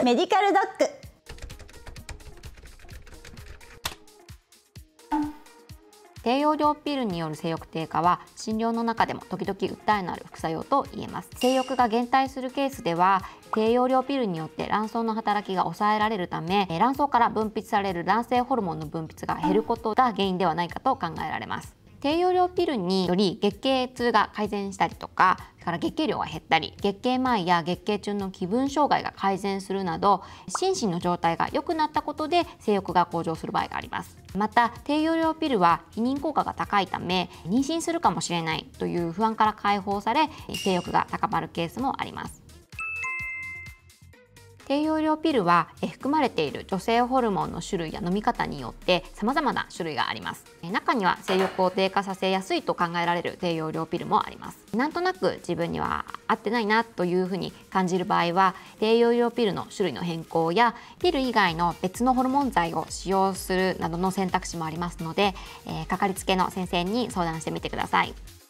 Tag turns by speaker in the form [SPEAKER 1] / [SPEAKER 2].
[SPEAKER 1] メディカルドッグ。
[SPEAKER 2] 低用量ピルによる性欲低下は診療の中でも時々訴えのある副作用と言えます。性欲が減退するケースでは低用量ピルによって卵巣の働きが抑えられるため、卵巣から分泌される卵性ホルモンの分泌が減ることが原因ではないかと考えられます。低用量ピルにより月経痛が改善したりとか、それから月経量が減ったり、月経前や月経中の気分障害が改善するなど、心身の状態が良くなったことで性欲が向上する場合があります。また低用量ピルは避妊効果が高いため、妊娠するかもしれないという不安から解放され、性欲が高まるケースもあります。低用量ピルは含まれている女性ホルモンの種類や飲み方によって様々な種類があります。中には性欲を低下させやすいと考えられる低用量ピルもあります。なんとなく自分には合ってないなというふうに感じる場合は、低用量ピルの種類の変更やピル以外の別のホルモン剤を使用するなどの選択肢もありますので、かかりつけの先生に相談してみてください。